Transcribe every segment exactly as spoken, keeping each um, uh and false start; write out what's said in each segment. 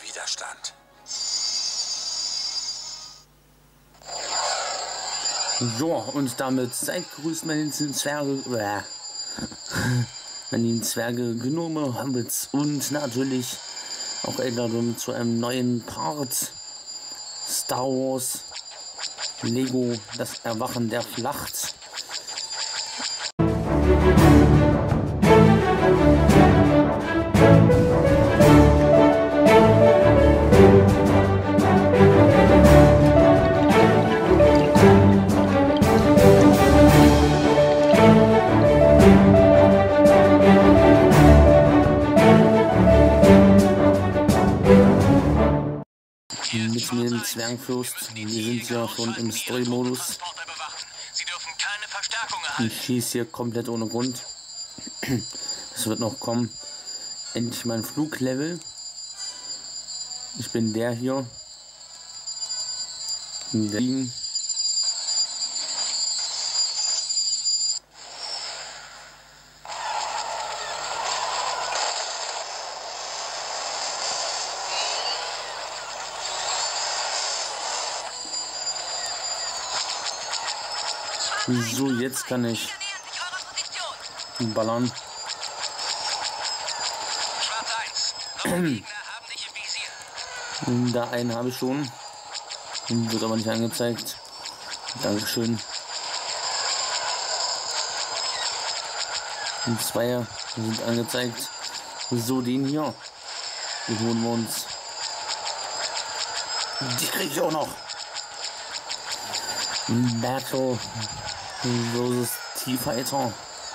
Widerstand. So, und damit seid grüßt meine lieben Zwerge, äh, meine lieben Zwerge, Gnome, Hobbits und natürlich auch eingeladen zu einem neuen Part Star Wars Lego, das Erwachen der Schlacht. Mit dem Zwergenfürst, wir sind ja schon im Story-Modus. Ich schieße hier komplett ohne Grund. Das wird noch kommen. Endlich mein Fluglevel. Ich bin der hier. Der liegen. So, jetzt kann ich ballern. Da einen habe ich schon. Wird aber nicht angezeigt. Dankeschön. Und zwei sind angezeigt. So, den hier. Den holen wir uns. Die kriege ich auch noch. Battle versus T-Fighter.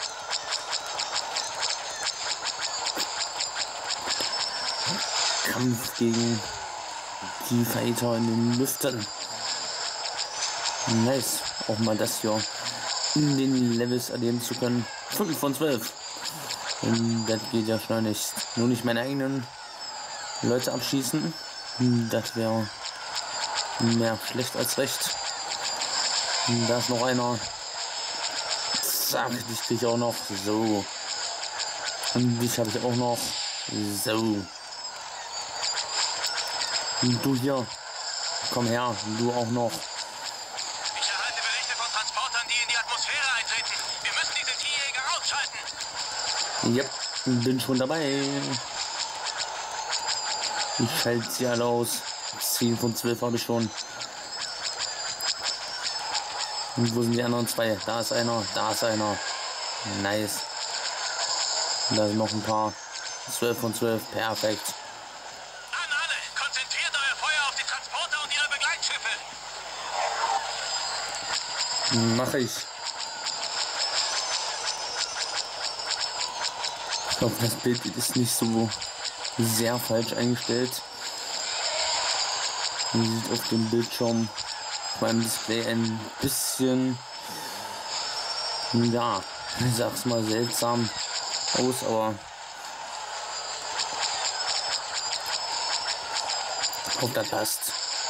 Kampf gegen T-Fighter in den Lüften. Nice. Auch mal das hier in den Levels erleben zu können. fünf von zwölf. Und das geht ja schnell nicht. Nur nicht meine eigenen Leute abschießen. Das wäre mehr schlecht als recht. Da ist noch einer. Zack, dich kriege ich auch noch. So. Und dich habe ich auch noch. So. Und du hier. Komm her. Du auch noch. Ich erhalte Berichte von Transportern, die in die Atmosphäre eintreten. Wir müssen diese Tierjäger ausschalten. Yep, bin schon dabei. Ich schalte sie alle aus. zehn von zwölf habe ich schon. Und wo sind die anderen zwei? Da ist einer, da ist einer. Nice. Und da sind noch ein paar. zwölf von zwölf, perfekt. An alle, konzentriert euer Feuer auf die Transporter und ihre Begleitschiffe. Mache ich. Ich glaube, das Bild ist nicht so sehr falsch eingestellt. Man sieht auf dem Bildschirm beim Display ein bisschen, ja, ich sag's mal, seltsam aus, aber ich hoffe, das passt.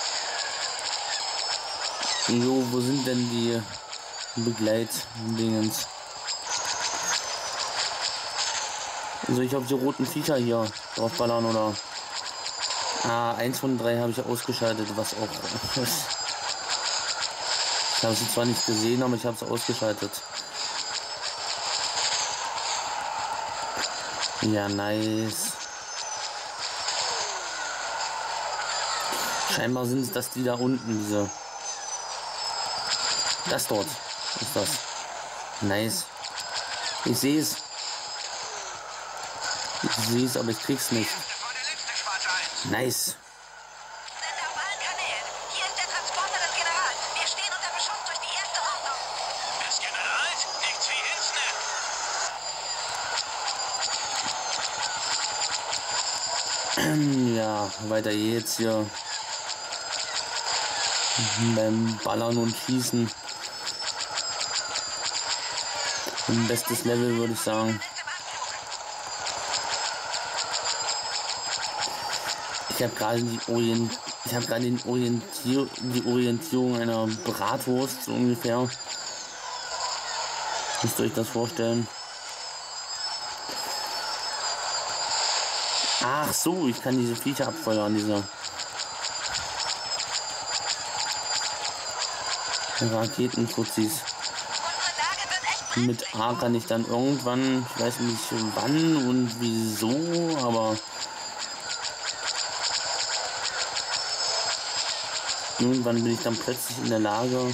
Jo, wo sind denn die Begleitdingens? Soll ich auf die roten Viecher hier drauf ballern oder? Ah, eins von drei habe ich ausgeschaltet, was auch ist. Ich habe sie zwar nicht gesehen, aber ich habe es ausgeschaltet. Ja, nice. Scheinbar sind es das die da unten, diese. Das dort ist das. Nice. Ich sehe es. Ich sehe es, aber ich krieg's nicht. Nice. Ja, weiter geht's hier. Beim Ballern und Schießen. Ein bestes Level, würde ich sagen. Ich habe gerade die Orient ich habe gerade den Orientier die Orientierung einer Bratwurst so ungefähr. Müsst ihr euch das vorstellen. Ach so, ich kann diese Viecher abfeuern, diese Raketenfuzis. Mit A kann ich dann irgendwann, ich weiß nicht wann und wieso, aber irgendwann bin ich dann plötzlich in der Lage,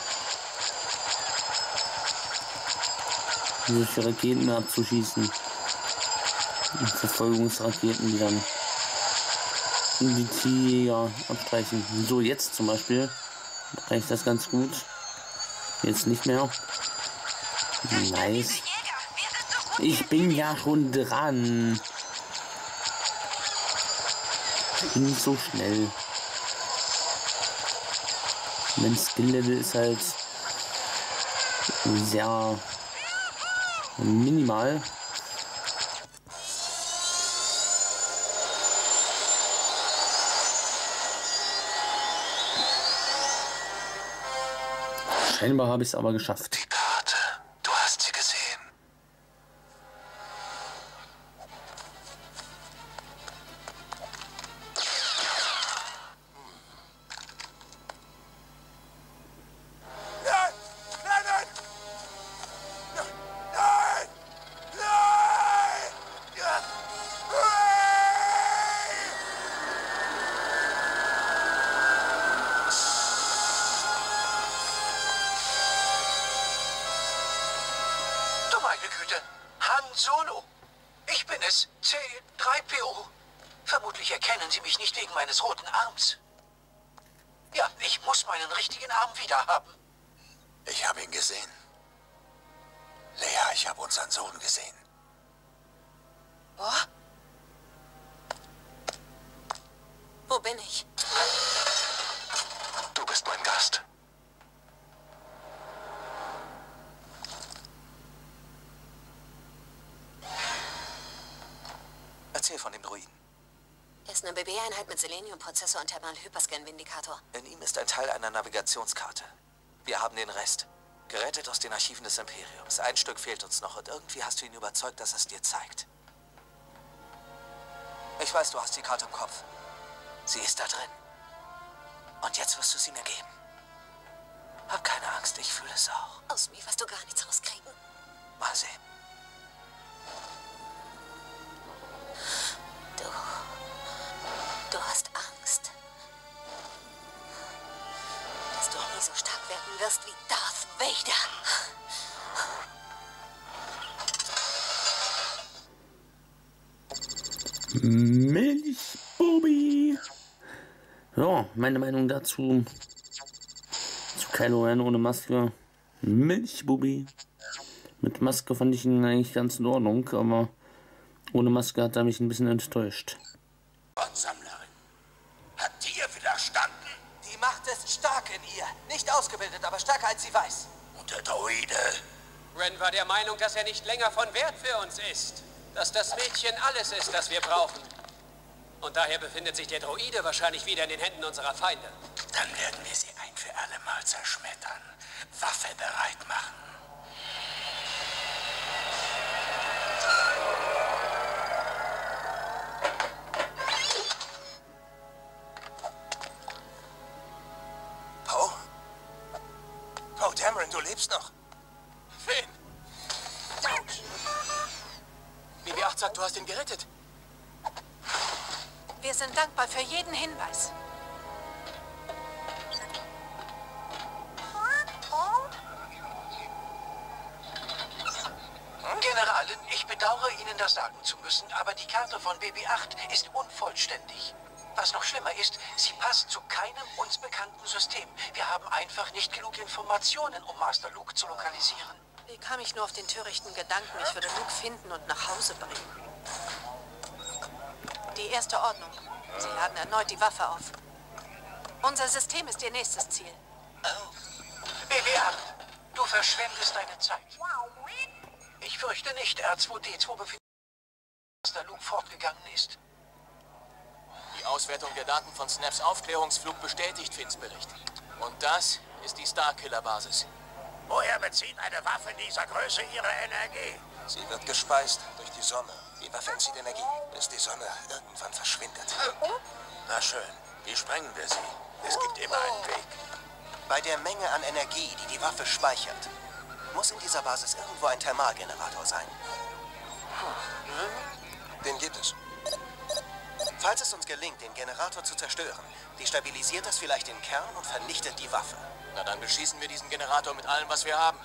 solche Raketen abzuschießen. Und Verfolgungsraketen, die dann die Tiger abstreichen. So, jetzt zum Beispiel reicht das ganz gut. Jetzt nicht mehr. Nice. Ich bin ja schon dran. Ich bin nicht so schnell. Mein Skill-Level ist halt sehr minimal. Scheinbar habe ich es aber geschafft. Die Karte. Du hast sie gesehen. Nein! Nein, nein! Nein! Nein! Nein! Ja. Du meine Güte, Han Solo. Ich bin es, C drei P O. Vermutlich erkennen Sie mich nicht wegen meines roten Arms. Ja, ich muss meinen richtigen Arm wieder haben. Ich habe ihn gesehen. Lea, ich habe unseren Sohn gesehen. Wo? Wo bin ich? Du bist mein Gast. Erzähl von dem Druiden. Er ist eine B B-Einheit mit Selenium-Prozessor und Thermal-Hyperscan-Vindikator. In ihm ist ein Teil einer Navigationskarte. Wir haben den Rest. Gerettet aus den Archiven des Imperiums. Ein Stück fehlt uns noch und irgendwie hast du ihn überzeugt, dass es dir zeigt. Ich weiß, du hast die Karte im Kopf. Sie ist da drin. Und jetzt wirst du sie mir geben. Hab keine Angst, ich fühle es auch. Aus mir wirst du gar nichts rauskriegen. Mal sehen. Du... Du hast Angst. Dass du nie so stark werden wirst wie Darth Vader. Milchbubi. Ja, meine Meinung dazu. Zu Kylo Ren ohne Maske. Milchbubi. Mit Maske fand ich ihn eigentlich ganz in Ordnung, aber ohne Maske hat er mich ein bisschen enttäuscht. Sammlerin. Hat die ihr widerstanden? Die Macht ist stark in ihr. Nicht ausgebildet, aber stärker als sie weiß. Und der Droide? Ren war der Meinung, dass er nicht länger von Wert für uns ist. Dass das Mädchen alles ist, das wir brauchen. Und daher befindet sich der Droide wahrscheinlich wieder in den Händen unserer Feinde. Dann werden wir sie ein für alle Mal zerschmettern. Waffe bereit machen. Poe? Poe Dameron, du lebst noch. Wen? B B acht sagt, du hast ihn gerettet. Wir sind dankbar für jeden Hinweis. Generalin, ich bedauere Ihnen das sagen zu müssen, aber die Karte von B B acht ist unvollständig. Was noch schlimmer ist, sie passt zu keinem uns bekannten System. Wir haben einfach nicht genug Informationen, um Master Luke zu lokalisieren. Wie kam ich nur auf den törichten Gedanken, ich würde Luke finden und nach Hause bringen? Die erste Ordnung. Sie laden erneut die Waffe auf. Unser System ist ihr nächstes Ziel. Oh. B B acht, du verschwendest deine Zeit. Ich fürchte nicht, R zwei D zwei befindet sich, dass der Luke fortgegangen ist. Die Auswertung der Daten von Snaps Aufklärungsflug bestätigt Finns Bericht. Und das ist die Starkiller-Basis. Woher bezieht eine Waffe dieser Größe ihre Energie? Sie wird gespeist durch die Sonne. Die Waffe entzieht Energie, bis die Sonne irgendwann verschwindet. Na schön, wie sprengen wir sie? Es gibt immer einen Weg. Bei der Menge an Energie, die die Waffe speichert, muss in dieser Basis irgendwo ein Thermalgenerator sein. Den gibt es. Falls es uns gelingt, den Generator zu zerstören, destabilisiert das vielleicht den Kern und vernichtet die Waffe. Na dann beschießen wir diesen Generator mit allem, was wir haben.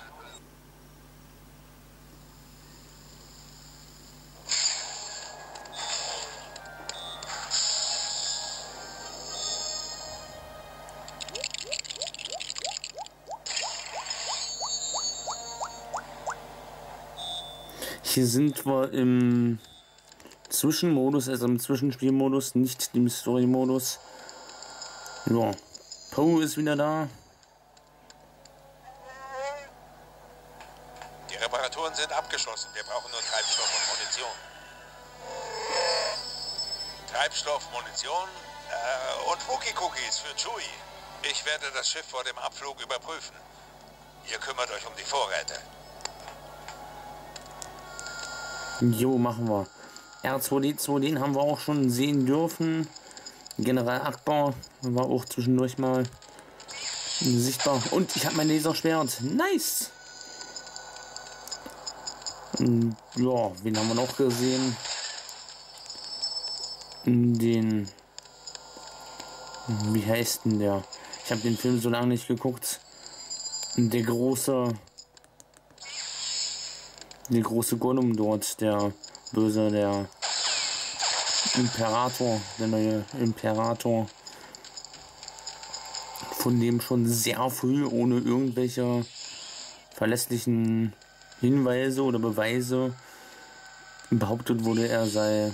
Hier sind wir im Zwischenmodus, also im Zwischenspielmodus, nicht im Story-Modus. Ja, Poe ist wieder da. Die Reparaturen sind abgeschlossen. Wir brauchen nur Treibstoff und Munition. Treibstoff, Munition äh, und Wookie-Cookies für Chewie. Ich werde das Schiff vor dem Abflug überprüfen. Ihr kümmert euch um die Vorräte. Jo, machen wir. R zwei D zwei, den haben wir auch schon sehen dürfen. General Akbar war auch zwischendurch mal sichtbar. Und ich habe mein Laserschwert. Nice! Und ja, wen haben wir noch gesehen? Den... Wie heißt denn der? Ich habe den Film so lange nicht geguckt. Der große... Der große Gollum dort, der Böse, der Imperator, der neue Imperator, von dem schon sehr früh ohne irgendwelche verlässlichen Hinweise oder Beweise behauptet wurde, er sei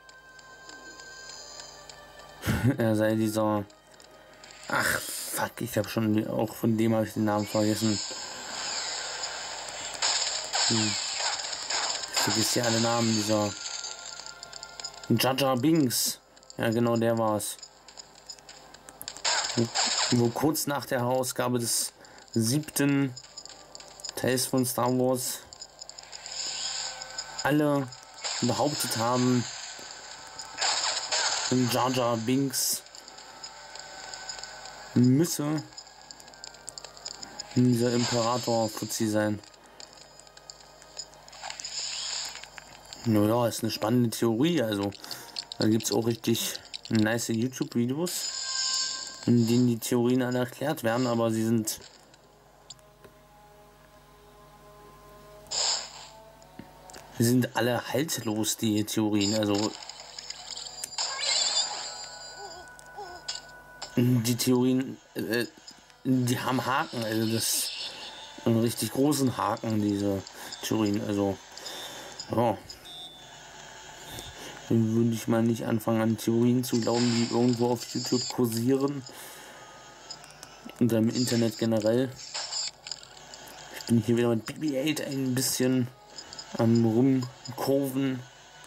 er sei dieser ach fuck, ich habe schon auch von dem habe ich den Namen vergessen. Hm. Ich vergesse ja alle Namen, dieser Jar Jar Binks. Ja, genau, der war's. Wo, wo kurz nach der Herausgabe des siebten Teils von Star Wars alle behauptet haben, Jar Jar Binks müsse dieser Imperator-Fuzzi sein. Naja, ist eine spannende Theorie, also da gibt es auch richtig nice YouTube-Videos, in denen die Theorien alle erklärt werden, aber sie sind sie sind alle haltlos, die Theorien, also die Theorien, äh, die haben Haken, also das einen richtig großen Haken, diese Theorien, also ja. Dann würde ich mal nicht anfangen an Theorien zu glauben, die irgendwo auf YouTube kursieren. Und im Internet generell. Ich bin hier wieder mit B B acht ein bisschen am Rumkurven.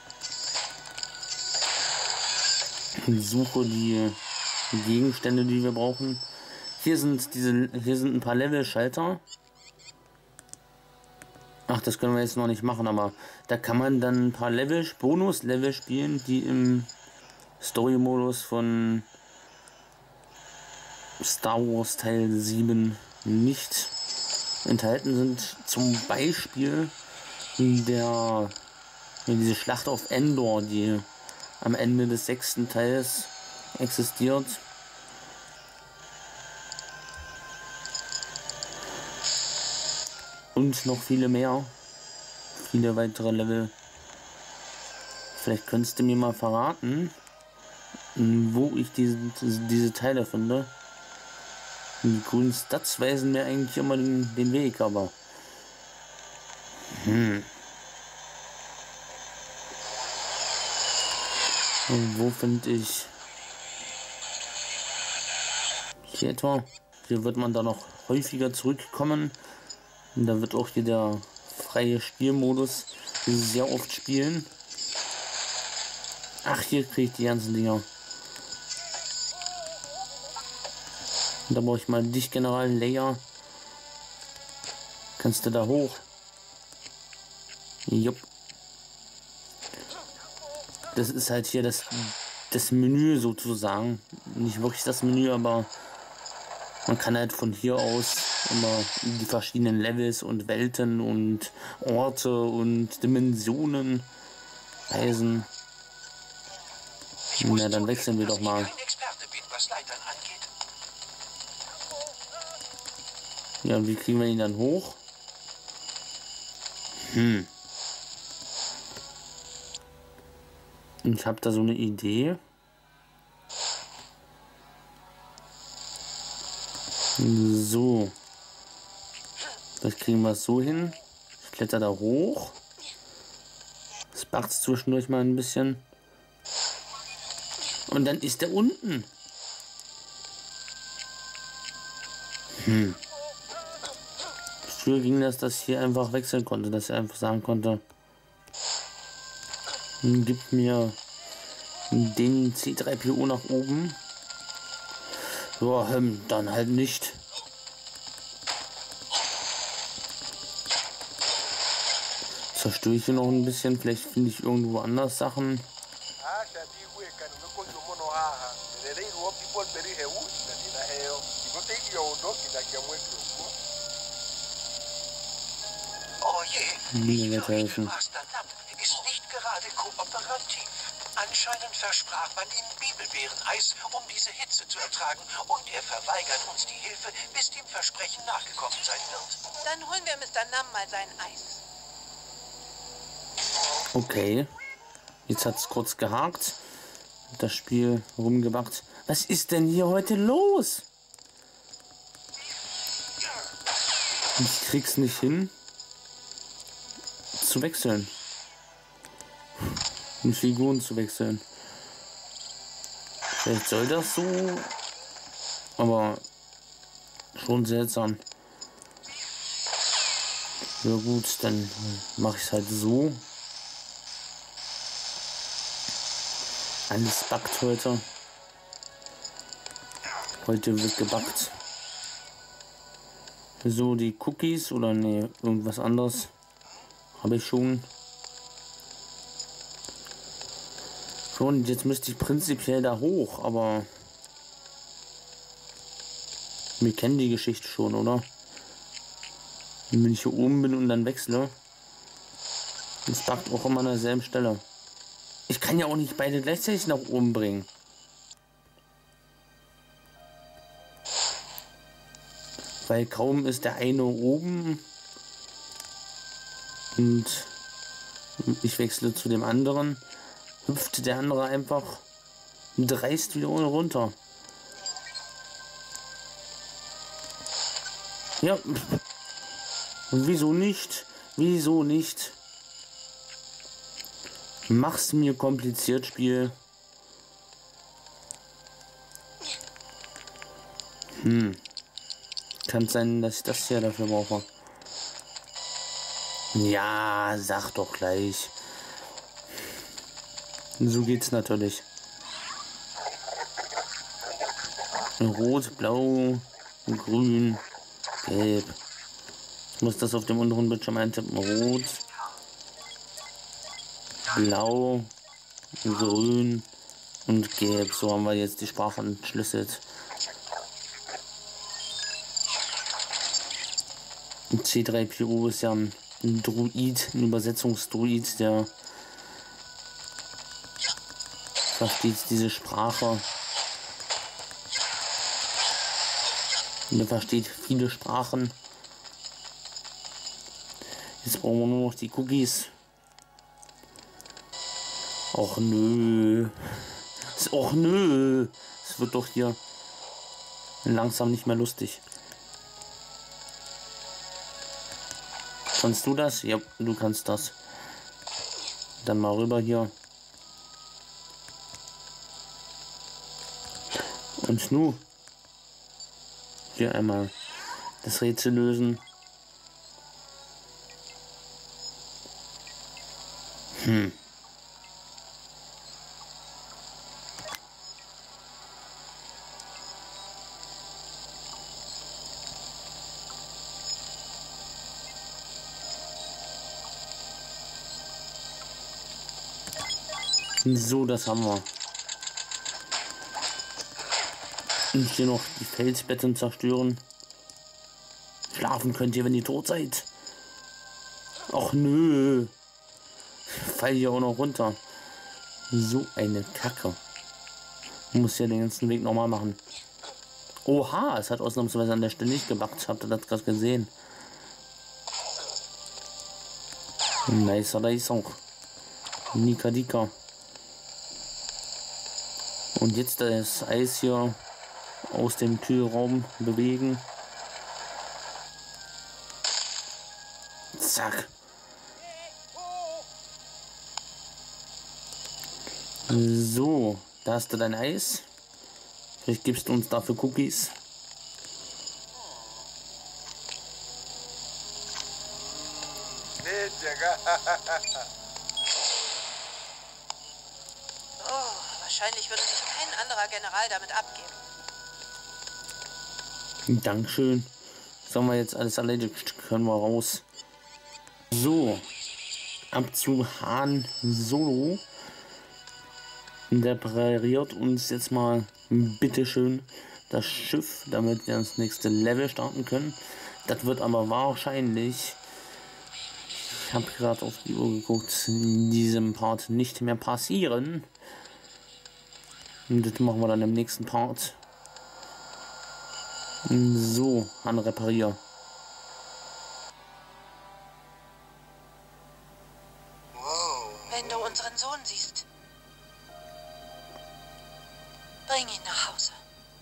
Ich suche die Gegenstände, die wir brauchen. Hier sind diese, hier sind ein paar Level-Schalter. Ach, das können wir jetzt noch nicht machen, aber da kann man dann ein paar Level, Bonus-Level spielen, die im Story-Modus von Star Wars Teil sieben nicht enthalten sind. Zum Beispiel der, diese Schlacht auf Endor, die am Ende des sechsten Teils existiert. Und noch viele mehr. Viele weitere Level. Vielleicht könntest du mir mal verraten, wo ich diese, diese Teile finde. Die grünen Stats weisen mir eigentlich immer den, den Weg, aber... Hm. Und wo finde ich... Hier etwa. Hier wird man da noch häufiger zurückkommen. Und da wird auch hier der freie Spielmodus sehr oft spielen. Ach, hier kriege ich die ganzen Dinger. Und da brauche ich mal dich, General Leia. Kannst du da hoch? Jupp. Das ist halt hier das, das Menü sozusagen. Nicht wirklich das Menü, aber man kann halt von hier aus immer die verschiedenen Levels und Welten und Orte und Dimensionen reisen. Na, dann wechseln wir doch mal. Kein Experte bin, was Leitern angeht. Ja, und wie kriegen wir ihn dann hoch? Hm. Ich habe da so eine Idee. So. Vielleicht kriegen wir es so hin. Ich kletter da hoch. Das backt zwischendurch mal ein bisschen. Und dann ist er unten. Hm. Früher ging das, dass hier einfach wechseln konnte, dass er einfach sagen konnte, gib mir den C drei P O nach oben. Ja, ähm, dann halt nicht. Zerstöre ich hier noch ein bisschen, vielleicht finde ich irgendwo anders Sachen. Oh je, Mir ich wird fürchte, helfen. Master Nam ist nicht gerade kooperativ. Anscheinend versprach man ihm Bibelbeereneis, um diese Hitze zu ertragen. Und er verweigert uns die Hilfe, bis dem Versprechen nachgekommen sein wird. Dann holen wir Mister Nam mal sein Eis. Okay. Jetzt hat es kurz gehakt. Das Spiel rumgebackt. Was ist denn hier heute los? Ich krieg's nicht hin zu wechseln. Die Figuren zu wechseln. Vielleicht soll das so, aber schon seltsam. Ja gut, dann mache ich es halt so. Alles backt heute. Heute wird gebackt. So, die Cookies oder nee, irgendwas anderes habe ich schon. Schon, jetzt müsste ich prinzipiell da hoch, aber wir kennen die Geschichte schon, oder? Wenn ich hier oben bin und dann wechsle, das backt auch immer an derselben Stelle. Ich kann ja auch nicht beide gleichzeitig nach oben bringen. Weil kaum ist der eine oben und ich wechsle zu dem anderen, hüpft der andere einfach dreist wieder ohne runter. Ja, und wieso nicht? Wieso nicht? Mach's mir kompliziert, Spiel. Hm. Kann sein, dass ich das hier dafür brauche. Ja, sag doch gleich. So geht's natürlich. Rot, blau, grün, gelb. Ich muss das auf dem unteren Bildschirm eintippen. Rot, blau, grün und gelb. So haben wir jetzt die Sprache entschlüsselt. C drei P O ist ja ein Druid, ein Übersetzungsdruid, der versteht diese Sprache. Der versteht viele Sprachen. Jetzt brauchen wir nur noch die Cookies. Och nö. Och nö. Es wird doch hier langsam nicht mehr lustig. Kannst du das? Ja, du kannst das. Dann mal rüber hier. Und nu. Hier einmal das Rätsel lösen. Hm. So, das haben wir. Und hier noch die Felsbetten zerstören. Schlafen könnt ihr, wenn ihr tot seid. Och nö. Fall hier auch noch runter. So eine Kacke. Muss ja den ganzen Weg nochmal machen. Oha, es hat ausnahmsweise an der Stelle nicht gebackt. Habt ihr das gerade gesehen? Nice, da ist auch. Nika Dika. Und jetzt das Eis hier aus dem Kühlraum bewegen. Zack. So, da hast du dein Eis. Vielleicht gibst du uns dafür Cookies. Oh, wahrscheinlich würde sich kein anderer General damit abgeben. Dankeschön. Das haben wir jetzt alles erledigt. Können wir raus. So. Ab zu Han Solo. Der präpariert uns jetzt mal bitteschön das Schiff, damit wir ins nächste Level starten können. Das wird aber wahrscheinlich, ich habe gerade auf die Uhr geguckt, in diesem Part nicht mehr passieren. Und das machen wir dann im nächsten Part. So, Han reparier. Wenn du unseren Sohn siehst, bring ihn nach Hause.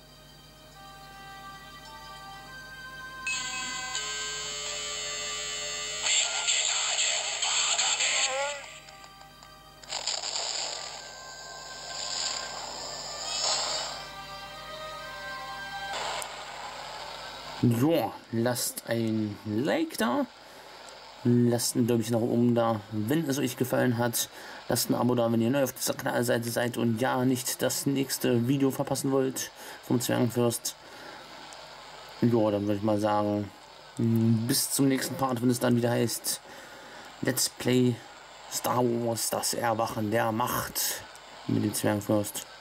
So, lasst ein Like da. Lasst ein Däumchen nach oben da, wenn es euch gefallen hat. Lasst ein Abo da, wenn ihr neu auf dieser Kanalseite seid und ja, nicht das nächste Video verpassen wollt vom Zwergenfürst. Ja, dann würde ich mal sagen, bis zum nächsten Part, wenn es dann wieder heißt Let's Play Star Wars, das Erwachen der Macht mit dem Zwergenfürst.